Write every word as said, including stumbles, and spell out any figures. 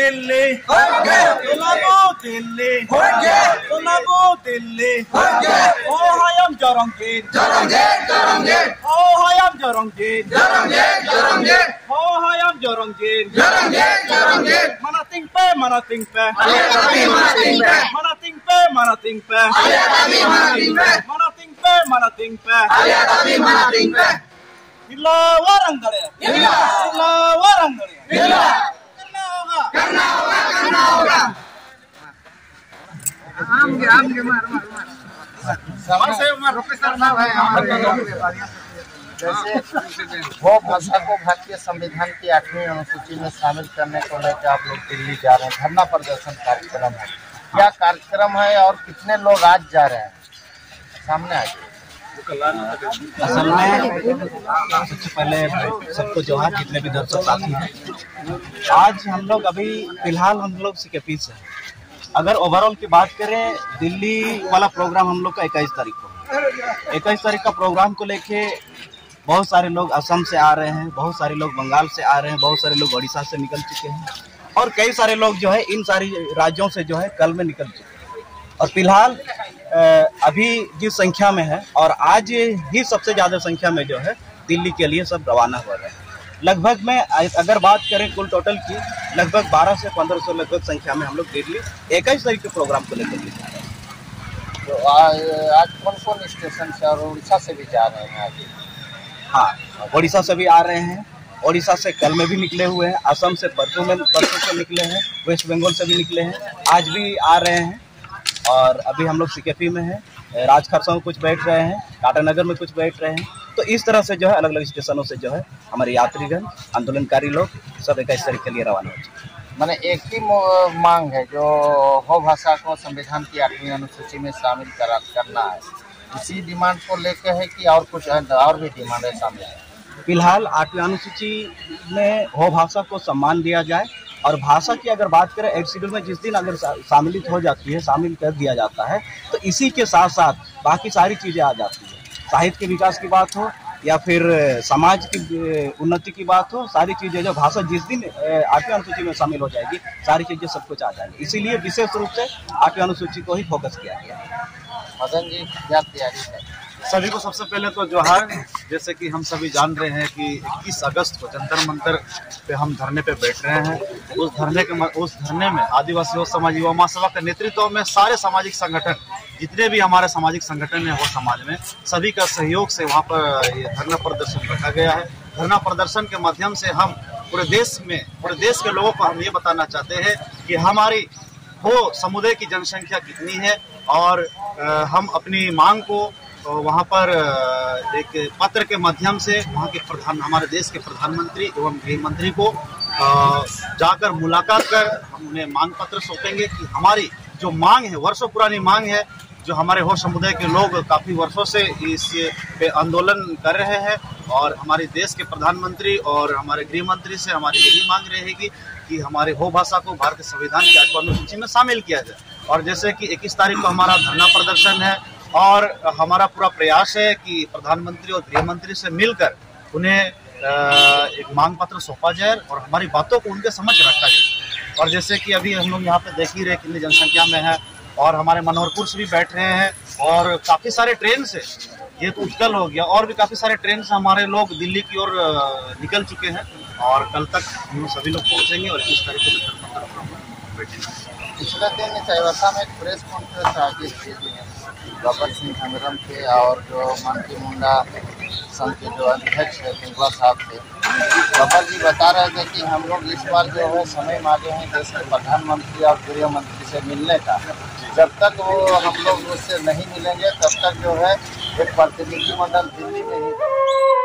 Delhi Tulabu Delhi Tulabu Delhi Oh hayam Jarangir Jarangir Jarangir Oh hayam Jarangir Jarangir Jarangir Oh hayam Jarangir Jarangir Jarangir Manating pe manating pe Ayatabi manating pe Manating pe manating pe Ayatabi manating pe Manating pe manating pe Ayatabi manating pe Illa warangare Illa Illa warangare Illa करना होगा करना होगा करना होगा आम के आम के मार मार मार समझ से उमर प्रोफेसर साहब है हमारे जैसे वो भाषा को भारतीय संविधान की आठवीं अनुसूची में शामिल करने को लेकर आप लोग दिल्ली जा रहे हैं, धरना प्रदर्शन कार्यक्रम है, क्या कार्यक्रम है और कितने लोग आज जा रहे हैं, सामने आ जाए। असल में सबसे पहले सबको जोहार, जितने भी दर्शक साथी हैं। आज हम लोग अभी फिलहाल हम लोग सीकेपी से हैं। अगर ओवरऑल की बात करें, दिल्ली वाला प्रोग्राम हम लोग का इक्कीस तारीख को इक्कीस तारीख का प्रोग्राम को लेके बहुत सारे लोग असम से आ रहे हैं, बहुत सारे लोग बंगाल से आ रहे हैं, बहुत सारे लोग उड़ीसा से निकल चुके हैं और कई सारे लोग जो है इन सारी राज्यों से जो है कल में निकल चुके हैं। और फिलहाल अभी जिस संख्या में है और आज ही सबसे ज़्यादा संख्या में जो है दिल्ली के लिए सब रवाना हो रहे हैं। लगभग में अगर बात करें कुल टोटल की, लगभग बारह से पंद्रह सौ लगभग संख्या में हम लोग दिल्ली इक्कीस तारीख के प्रोग्राम को लेकर जा रहे हैं। तो आज कौन कौन स्टेशन से और उड़ीसा से भी जा रहे हैं? आज हाँ, उड़ीसा से भी आ रहे हैं, उड़ीसा से कल में भी निकले हुए हैं, असम से परसों में परसों से निकले हैं, वेस्ट बंगाल से भी निकले हैं, आज भी आ रहे हैं। और अभी हम लोग सीकेपी में हैं, राजखरसा में कुछ बैठ रहे हैं, टाटानगर में कुछ बैठ रहे हैं। तो इस तरह से जो है अलग अलग स्टेशनों से जो है हमारे यात्रीगण, आंदोलनकारी लोग सब इक्कीस तारीख के लिए रवाना हो चुके हैं। मैंने एक ही मांग है जो हो भाषा को संविधान की आठवीं अनुसूची में शामिल करा करना है, इसी डिमांड को लेकर है कि और कुछ और भी डिमांड है शामिल है? फिलहाल आठवीं अनुसूची में हो भाषा को सम्मान दिया जाए और भाषा की अगर बात करें एक शेड्यूल में जिस दिन अगर शामिलित हो जाती है, शामिल कर दिया जाता है, तो इसी के साथ साथ बाकी सारी चीज़ें आ जाती हैं। साहित्य के विकास की बात हो या फिर समाज की उन्नति की बात हो, सारी चीज़ें जो भाषा जिस दिन आठवीं अनुसूची में शामिल हो जाएगी, सारी चीज़ें सब कुछ आ जाएंगी। इसीलिए विशेष रूप से आठवीं अनुसूची को ही फोकस किया गया। मदन जी, क्या तैयारी है? सभी को सबसे पहले तो जोहार। जैसे कि हम सभी जान रहे हैं कि इक्कीस अगस्त को जंतर मंतर पे हम धरने पे बैठ रहे हैं। उस धरने के उस धरने में आदिवासी समाज युवा महासभा के नेतृत्व में सारे सामाजिक संगठन, जितने भी हमारे सामाजिक संगठन है वो समाज में, सभी का सहयोग से वहाँ पर ये धरना प्रदर्शन रखा गया है। धरना प्रदर्शन के माध्यम से हम पूरे देश में पूरे देश के लोगों को हम ये बताना चाहते हैं कि हमारी हो समुदाय की जनसंख्या कितनी है और हम अपनी मांग को तो वहाँ पर एक पत्र के माध्यम से वहाँ के प्रधान हमारे देश के प्रधानमंत्री एवं गृह मंत्री को जाकर मुलाकात कर हम उन्हें मांग पत्र सौंपेंगे कि हमारी जो मांग है, वर्षों पुरानी मांग है, जो हमारे हो समुदाय के लोग काफ़ी वर्षों से इस पे आंदोलन कर रहे हैं और हमारे देश के प्रधानमंत्री और हमारे गृह मंत्री से हमारी यही मांग रहेगी कि हमारे हो भाषा को भारतीय संविधान की आठवीं अनुसूची में शामिल किया जाए। और जैसे कि इक्कीस तारीख को हमारा धरना प्रदर्शन है और हमारा पूरा प्रयास है कि प्रधानमंत्री और गृह मंत्री से मिलकर उन्हें एक मांग पत्र सौंपा जाए और हमारी बातों को उनके समझ रखा जाए। और जैसे कि अभी हम लोग यहाँ पे देख ही रहे कितनी जनसंख्या में है और हमारे मनोहरपुर से भी बैठ रहे हैं और काफ़ी सारे ट्रेन से, ये तो उत्कल हो गया, और भी काफ़ी सारे ट्रेन से हमारे लोग दिल्ली की ओर निकल चुके हैं और कल तक हम सभी लोग पहुँचेंगे और इस तरह के बैठेंगे। पिछले दिन चाईबासा में एक प्रेस कॉन्फ्रेंस आयोजित की थी गब्बर सिंह हेम्ब्रम थे और जो मंत्री मुंडा संघ के जो अध्यक्ष है पिंगला साहब थे। गब्बर जी बता रहे थे कि हम लोग इस बार जो है समय मांगे हैं देश के प्रधानमंत्री और गृह मंत्री से मिलने का। जब तक वो हम लोग उससे नहीं मिलेंगे तब तक जो है एक प्रतिनिधिमंडल दिल्ली में ही